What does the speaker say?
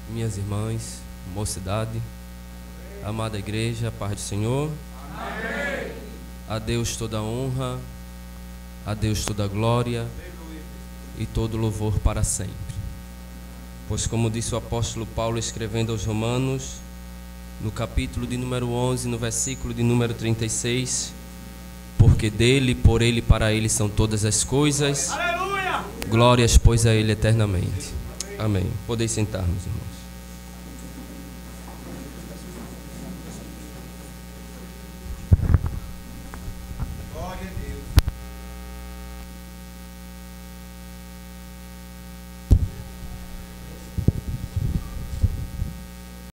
minhas irmãs, mocidade, amada igreja, paz do Senhor. Amém. A Deus toda a honra, a Deus toda a glória e todo louvor para sempre. Pois como disse o apóstolo Paulo escrevendo aos Romanos, no capítulo de número 11, no versículo de número 36, porque dele, por ele e para ele são todas as coisas. Aleluia! Glórias, pois, a ele eternamente. Amém. Podeis sentar, meus irmãos.